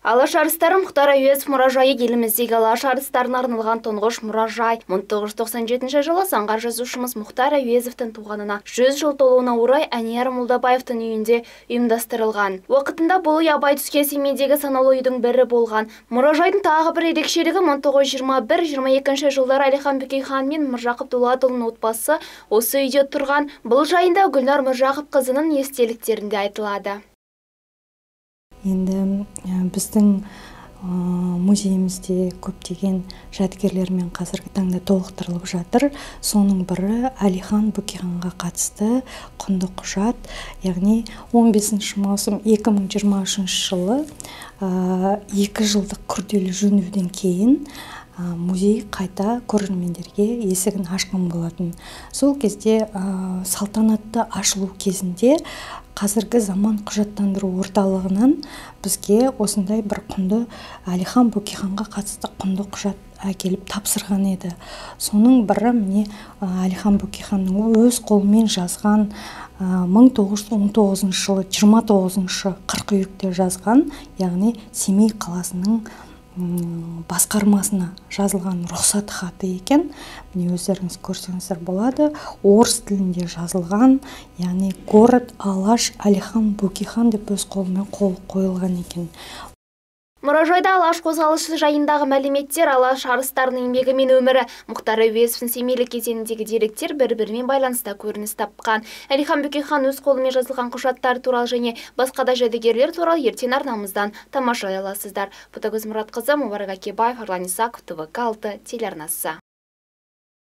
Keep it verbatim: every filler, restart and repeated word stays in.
Алаш арыстары Мұхтар Әуезов мұражайы еліміздегі алаш арыстарына арналған тұңғыш мұражай. мың тоғыз жүз тоқсан жетінші жылы заңғар жазушымыз Мұхтар Әуезовтың туғанына жүз жыл толуына орай Әнияр Молдабаевтың үйінде ұйымдастырылған. Уақытында бұл үй абай түскен Семейдегі санаулы үйдің бірі болған. Мұражайдың тағы бір ерекшелігі мың тоғыз жүз жиырма бір жиырма екінші жылдары Әлихан Бөкейхан мен Міржақып Дулатұлының отбасы осы үйде тұрған. Бұл жайында Гүлнар Міржақыпқызының естеліктерінде айтылады. Енді біздің музейімізде көптеген жәдігерлермен қазіргі таңда толықтырылып жатыр. Соның бірі Әлихан Бөкейханға қатысты құнды құжат, яғни он бесінші маусым екі мың жиырма үшінші жылы екі жылдық күрделі жөндеуден кейін музей қайта көрермендерге есігін ашқан болатын. Сол кезде салтанатты ашылу кезінде қазіргі заман құжаттандыру орталығынан бізге осындай бір құнды Әлихан Бөкейханға қатысты құнды құжат әкеліп тапсырған еді. Соның бірі міне Әлихан Бөкейханның өз қолымен жазған мың тоғыз жүз он тоғызыншы жылы жиырма тоғызыншы қыркүйекте жазған, яғни Семей қаласының басқармасына жазылған рұқсат хаты екен. Міне өздеріңіз көрсеңіздер болады. Орыс тілінде жазылған, яғни город Алаш Әлихан Бөкейхан деп өз қолымен қол қойылған екен. Мұражайда алаш қозғалысы жайындағы мәліметтер, алаш арыстарының еңбегі мен өмірі, Мұхтар Әуезовтың семейлік кезеңіндегі деректер бір-бірімен байланыста көрініс тапқан. Әлихан Бөкейхан өз қолымен жазылған құжаттар туралы және басқа да жәдігерлер туралы ертең арнамыздан тамашалай аласыздар. Ботагөз Мұратқызы, Мұбарак Акебаев, Арлан Исақов, Т В К алты телеарнасы.